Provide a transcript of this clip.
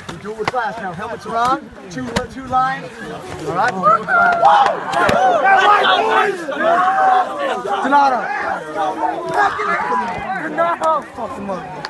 We do it with class now. Helmets are on. Two lines. All right. We'll do it with class. Donato. Donato. Fuck him up.